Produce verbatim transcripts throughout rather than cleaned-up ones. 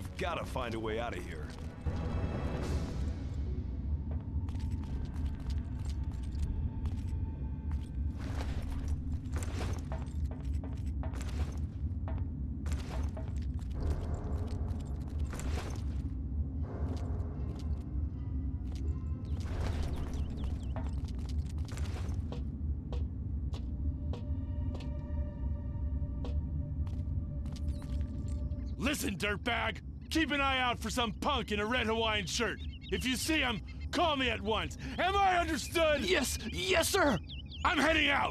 I've got to find a way out of here. Listen, dirtbag! Keep an eye out for some punk in a red Hawaiian shirt. If you see him, call me at once. Am I understood? Yes! Yes, sir! I'm heading out!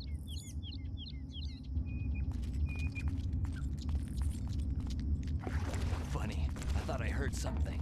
Funny. I thought I heard something.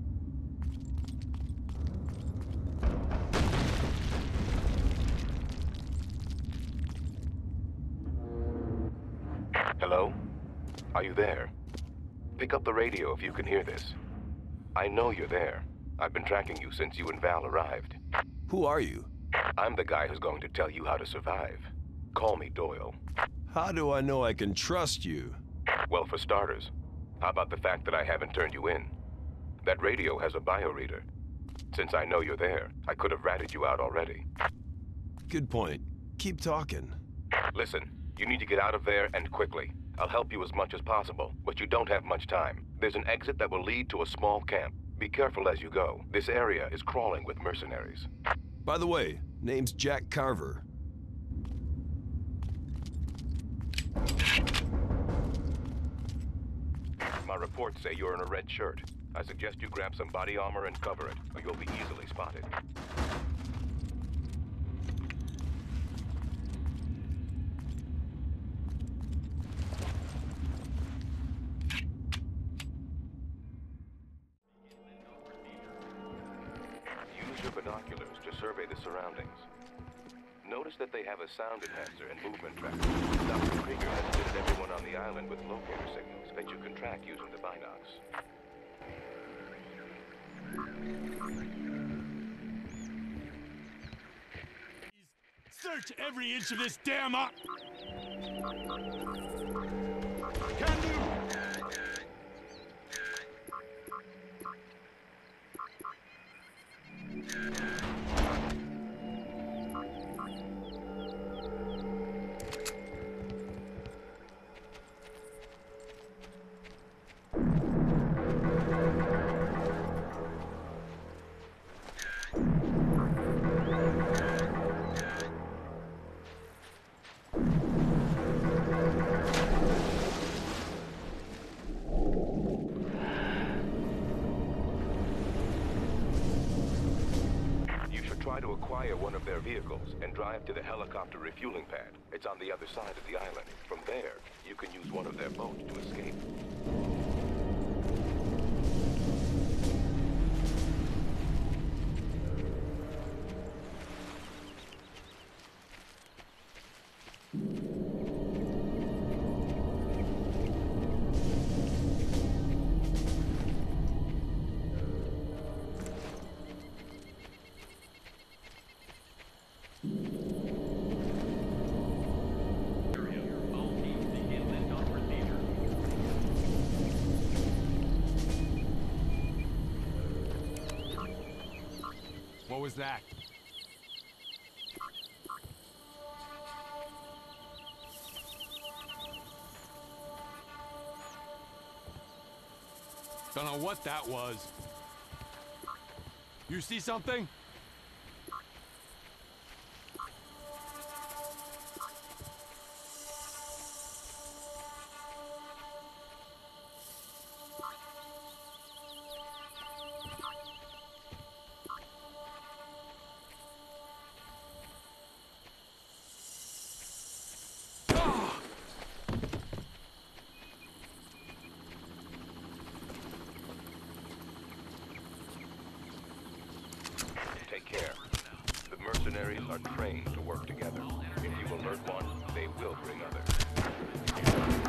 Hello? Are you there? Pick up the radio if you can hear this. I know you're there. I've been tracking you since you and Val arrived. Who are you? I'm the guy who's going to tell you how to survive. Call me Doyle. How do I know I can trust you? Well, for starters, how about the fact that I haven't turned you in? That radio has a bioreader. Since I know you're there, I could have ratted you out already. Good point. Keep talking. Listen, you need to get out of there and quickly. I'll help you as much as possible, but you don't have much time. There's an exit that will lead to a small camp. Be careful as you go. This area is crawling with mercenaries. By the way, name's Jack Carver. My reports say you're in a red shirt. I suggest you grab some body armor and cover it, or you'll be easily spotted. Use your binoculars to survey the surroundings. Notice that they have a sound enhancer and movement tracker. Doctor Krieger has fitted everyone on the island with locator signals that you can track using the binocs. Search every inch of this damn op- Can do! Try to acquire one of their vehicles and drive to the helicopter refueling pad. It's on the other side of the island. From there, you can use one of their boats to escape. What was that? Don't know what that was. You see something? Take care. The mercenaries are trained to work together. If you alert one, they will bring others.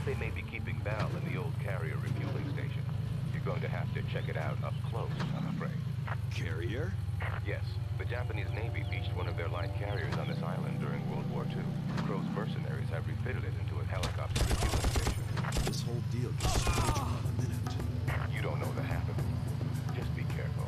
they may be keeping Val in the old carrier refueling station. You're going to have to check it out up close, I'm afraid. Carrier? Yes, the Japanese Navy beached one of their light carriers on this island during World War Two. Crow's mercenaries have refitted it into a helicopter refueling station. This whole deal gets changed in a minute. You don't know the half of it. Just be careful.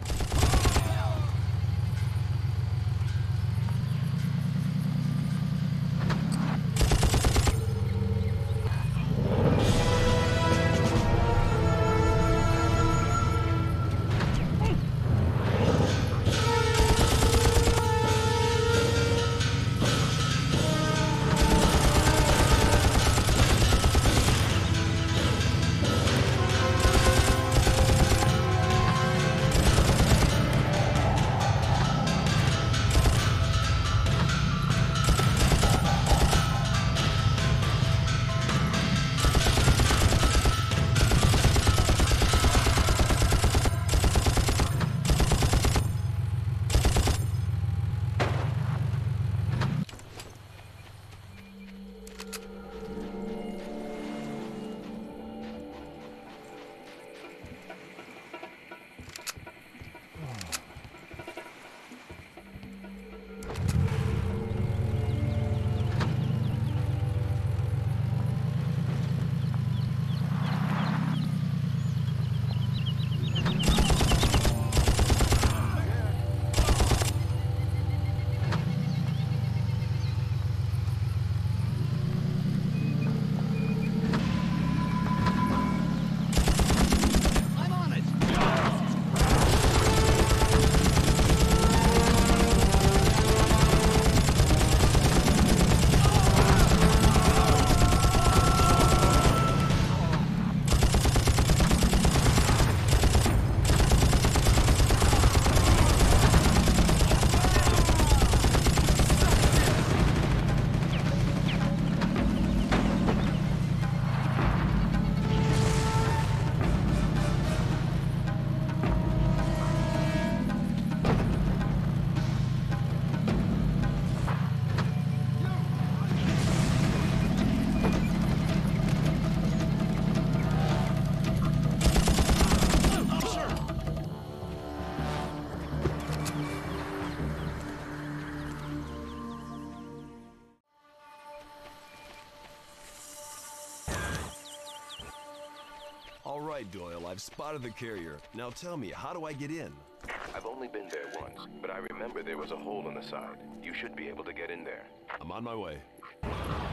All right, Doyle, I've spotted the carrier. Now tell me, how do I get in? I've only been there once, but I remember there was a hole in the side. You should be able to get in there. I'm on my way.